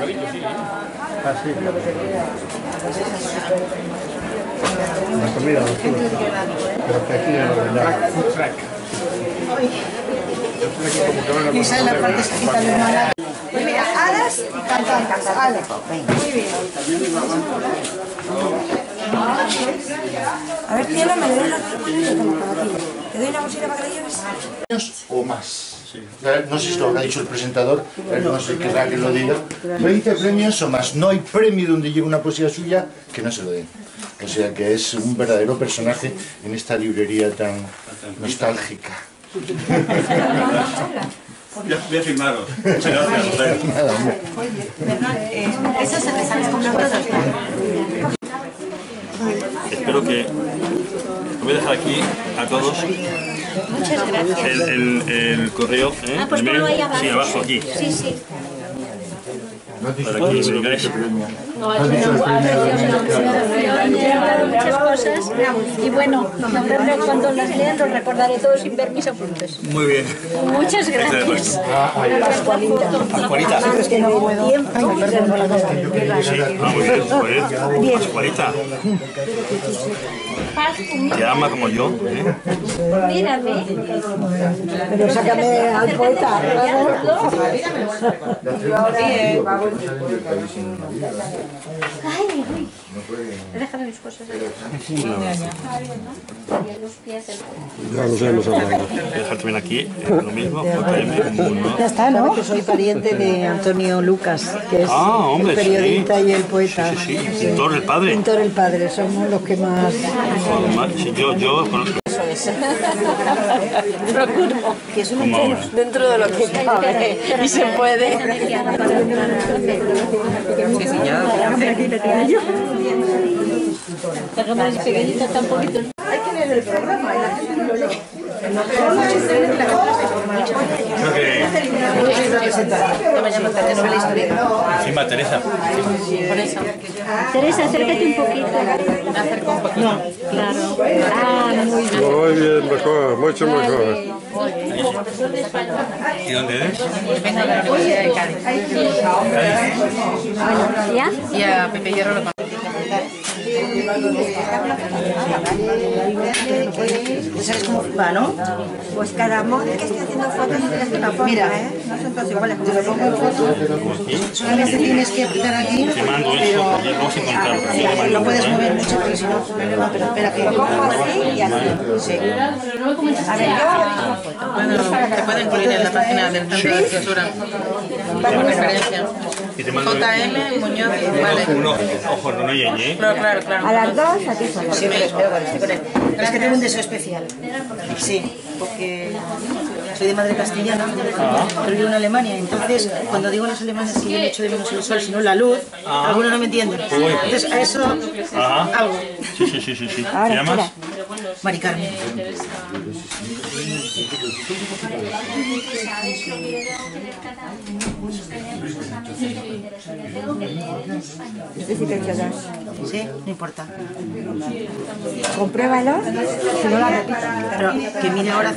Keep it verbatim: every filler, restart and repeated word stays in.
Ah, sí. La comida, los tours. Pero que aquí no lo vendrá. Food track. Y esa es la parte chiquita de mala. Pues mira, alas y cantantes. Alas. Muy bien. A ver, Cielo, me doy una... ¿Te doy una bolsita para que la lleves? O más. Sí. No sé si lo habrá dicho el presentador, no sé qué que lo diga. veinte premios o más. No hay premio donde llegue una poesía suya que no se lo den. O sea que es un verdadero personaje en esta librería tan nostálgica. Voy a filmaros. Muchas gracias, José. Nada, hombre. Eso se te sale con todos. Espero que... Voy a dejar aquí a todos Muchas gracias. el, el, el correo. ¿eh? Ah, pues ponlo ahí abajo. Sí, abajo, aquí. Sí, sí. Para que me digáis. No, aquí no, a ver, yo me he llevado muchas cosas y bueno, cuando las lean los recordaré todos sin ver mis apuntes. Muy bien. Muchas gracias. Pascualita. Es que no puedo. Sí, ah, muy bien. Joder. Pascualita. Que ama como yo. ¿eh? Mírame. Pero sácame al poeta. Ay, uy. Déjame mis cosas ahí. Ya nos hemos hablado. Voy a dejar también aquí eh, lo mismo. J M. Ya está, ¿no? Que soy pariente de Antonio Lucas, que es Ah, hombre, el periodista sí. y el poeta. Sí, sí, sí. Pintor el padre. Pintor el padre, somos los que más... Sí, yo, yo conozco. Procuro. Que es un Como ahora. dentro de lo que cabe y se puede. Sí, sí, ya. Hagamos pequeñita tan poquito. Hay que leer el programa y la gente no lo lee. Creo que encima Teresa. Por eso. Teresa, acércate un poquito. Me acerco un poquito. No, claro. Ah, muy bien. Muy bien, mejor, mucho mejor. ¿Y dónde eres? Vengo de la Universidad de Cádiz. ¿Ya? Y a Pepe Hierro lo conozco. ¿Sabes cómo va, no? Pues cada móvil que estoy haciendo fotos es una foto, Mira. ¿eh? No son todos iguales. Te lo pongo en foto. Solamente tienes que apretar aquí. Te mando eso, porque vamos a encontrarlo. Sí, te mando. No puedes mover mucho porque si no... No, pero espera que... Lo cojo así y así. Sí. A ver, yo... Bueno, te pueden poner en la página del Centro de Censura como referencia. Y te mando J M Muñoz, vale. uno, ojo, no hay ñe. Claro, claro, claro. A las dos, aquí son. Sí, pero espera, cuando estoy con él. Pero es que tengo un deseo especial. Sí, porque soy de madre castellana, pero vivo en Alemania. Entonces, cuando digo a los alemanes que yo no echo de menos el sol, sino la luz, algunos no me entienden. Entonces, a eso Ajá. hago. Sí, sí, sí, sí, sí. ¿Te llamas? Mari Carmen. Este sí que he hecho dos. Sí, no importa. Compruébalo, si no la repito. Pero que mire ahora